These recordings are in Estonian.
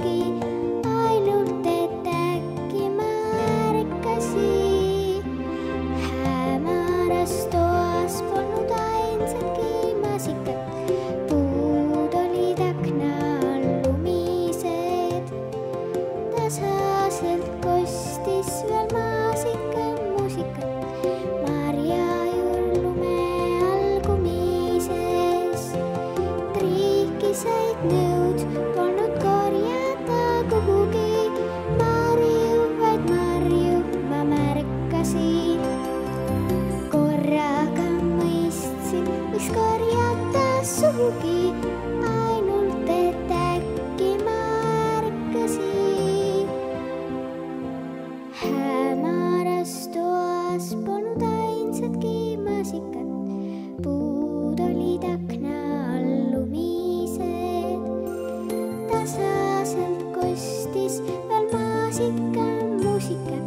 sugugi, ainult et äkki märkasin. Hämaras toas polnud ainsatki maasikat, puud olid akna all lumised. Tasaselt kostis veel maasika muusikat marjajuurlume all kumises. Triikisaid nõud polnud korjata kuhugi, marju, vaid marju ma märkasin. Korraga mõistsin, miks korjata sugugi, ainult et äkki märkasin. Hämaras toas polnud ainsatki maasikat, puud olid akna all lumised. Tasaselt kostis veel maasika muusikat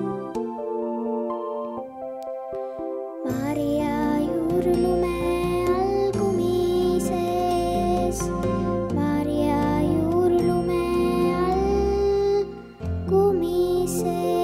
marjajuurlume all kumises. Marjajuurlume all kumises.